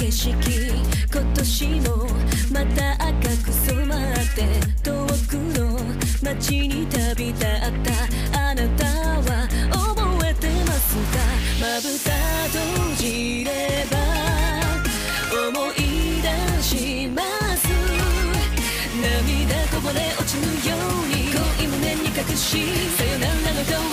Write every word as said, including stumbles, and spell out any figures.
景色、今年もまた赤く染まって遠くの街に旅立ったあなたは覚えてますか？まぶた閉じれば思い出します。涙こぼれ落ちるように恋胸に隠しさよならの表